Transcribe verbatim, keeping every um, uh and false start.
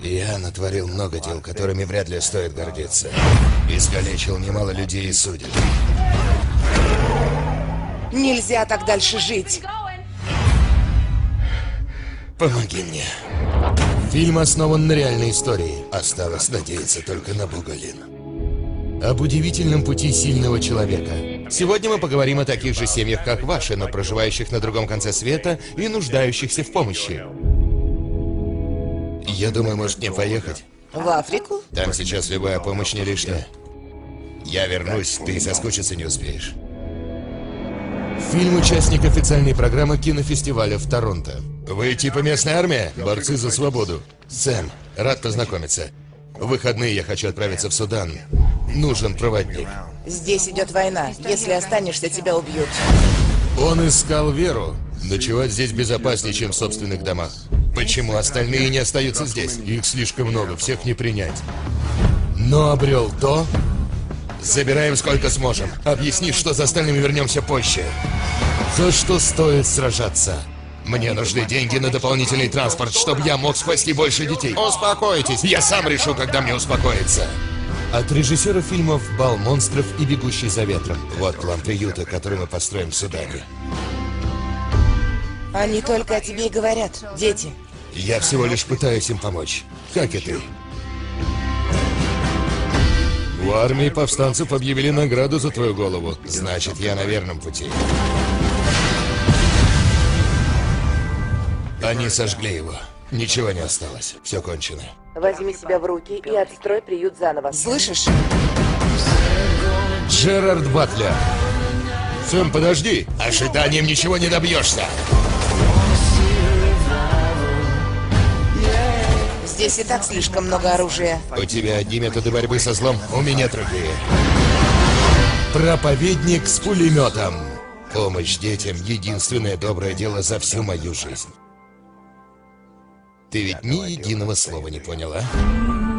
Я натворил много дел, которыми вряд ли стоит гордиться. Искалечил немало людей и судеб. Нельзя так дальше жить. Помоги мне. Фильм основан на реальной истории. Осталось надеяться только на Бугалин. Об удивительном пути сильного человека. Сегодня мы поговорим о таких же семьях, как ваши, но проживающих на другом конце света и нуждающихся в помощи. Я думаю, может мне поехать? В Африку? Там сейчас любая помощь не лишняя. Я вернусь, ты соскучиться не успеешь. Фильм — участник официальной программы кинофестиваля в Торонто. Вы типа местная армия? Борцы за свободу. Сэм, рад познакомиться. В выходные я хочу отправиться в Судан. Нужен проводник. Здесь идет война. Если останешься, тебя убьют. Он искал веру. Ночевать здесь безопаснее, чем в собственных домах. Почему остальные не остаются здесь? Их слишком много, всех не принять. Но обрел то... Забираем сколько сможем. Объясни, что за остальными вернемся позже. За что стоит сражаться? Мне нужны деньги на дополнительный транспорт, чтобы я мог спасти больше детей. Успокойтесь, я сам решу, когда мне успокоиться. От режиссера фильмов «Бал монстров» и «Бегущий за ветром». Вот план приюта, который мы построим в Судане. Они только о тебе и говорят, дети. Я всего лишь пытаюсь им помочь. Как и ты. В армии повстанцев объявили награду за твою голову. Значит, я на верном пути. Они сожгли его. Ничего не осталось. Все кончено. Возьми себя в руки и отстрой приют заново. Слышишь? Джерард Батлер. Сэм, подожди. Ожиданием ничего не добьешься. Здесь и так слишком много оружия. У тебя одни методы борьбы со злом, у меня другие. Проповедник с пулеметом. Помощь детям — единственное доброе дело за всю мою жизнь. Ты ведь ни единого слова не поняла?